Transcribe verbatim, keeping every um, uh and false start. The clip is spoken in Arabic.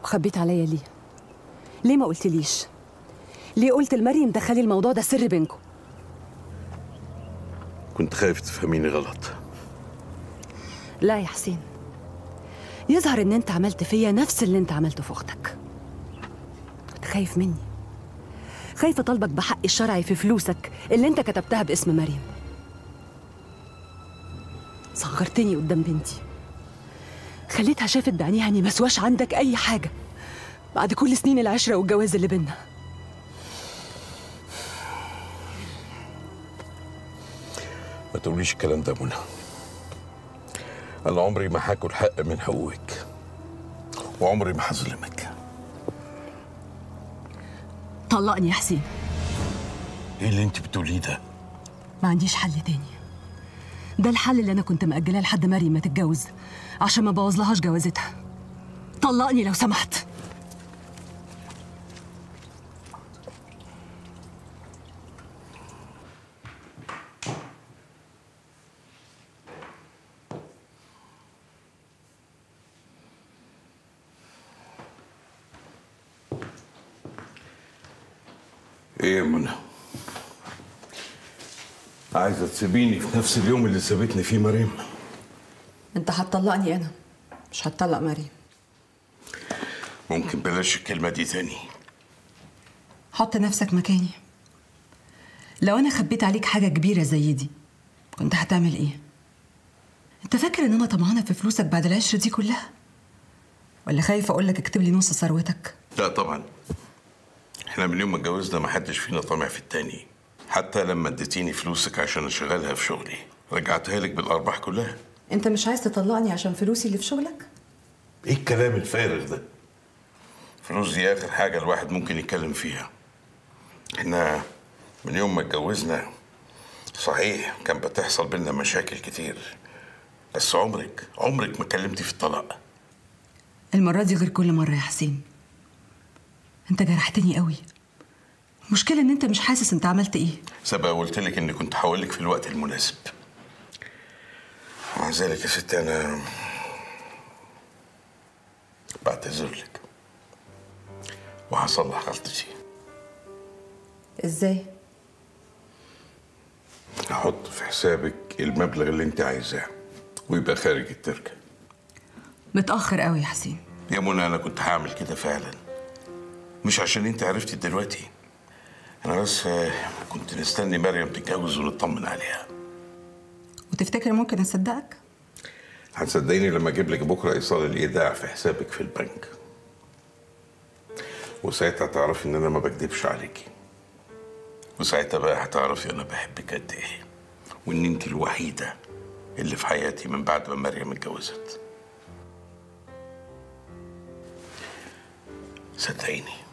وخبيت عليا ليه؟ ليه ما قلتليش؟ ليه قلت لمريم دخلي الموضوع ده سر بينكم؟ كنت خايف تفهميني غلط. لا يا حسين، يظهر ان انت عملت فيا نفس اللي انت عملته في اختك. انت خايف مني، خايف اطالبك بحق الشرعي في فلوسك اللي انت كتبتها باسم مريم. صغرتني قدام بنتي، خليتها شافت بعينيها اني مسواش عندك اي حاجه بعد كل سنين العشره والجواز اللي بينا. ما تقوليش الكلام ده منى. انا عمري ما هاكل حق من حقوقك، وعمري ما هظلمك. طلقني يا حسين. ايه اللي انت بتقوليه ده؟ ما عنديش حل تاني، ده الحل اللي انا كنت مأجلاه لحد مريم ما تتجوز عشان ما بوظلهاش جوازتها. طلقني لو سمحت. ايه يا منى؟ عايزه تسيبيني في نفس اليوم اللي سابتني فيه مريم؟ انت هتطلقني انا، مش هتطلق مريم. ممكن بلاش الكلمه دي تاني؟ حط نفسك مكاني. لو انا خبيت عليك حاجه كبيره زي دي كنت هتعمل ايه؟ انت فاكر ان انا طمعانه في فلوسك بعد العشره دي كلها؟ ولا خايف اقول لك اكتب لي نص ثروتك؟ لا طبعا، احنا من يوم ما اتجوزنا ما حدش فينا طامع في التاني. حتى لما اديتيني فلوسك عشان اشغلها في شغلي رجعتها لك بالارباح كلها. انت مش عايز تطلقني عشان فلوسي اللي في شغلك؟ ايه الكلام الفارغ ده؟ فلوس دي اخر حاجه الواحد ممكن يتكلم فيها. احنا من يوم ما اتجوزنا صحيح كان بتحصل بينا مشاكل كتير، بس عمرك عمرك ما كلمتي في الطلاق. المره دي غير كل مره يا حسين. انت جرحتني قوي. المشكله ان انت مش حاسس انت عملت ايه. سبق قلت لك اني كنت هقول لك في الوقت المناسب. مع ذلك يا ستي انا بعتذر لك وهصلح غلطتي. ازاي؟ هحط في حسابك المبلغ اللي انت عايزاه ويبقى خارج التركه. متاخر قوي يا حسين. يا منى انا كنت هعمل كده فعلا، مش عشان انت عرفتي دلوقتي. انا بس كنت مستني مريم تتجوز ونطمن عليها. وتفتكر ممكن اصدقك؟ هتصدقيني لما اجيب لك بكره ايصال الايداع في حسابك في البنك، وساعتها هتعرفي ان انا ما بكدبش عليكي، وساعتها بقى هتعرفي انا بحبك قد ايه، وان انت الوحيده اللي في حياتي من بعد ما مريم اتجوزت. صدقيني.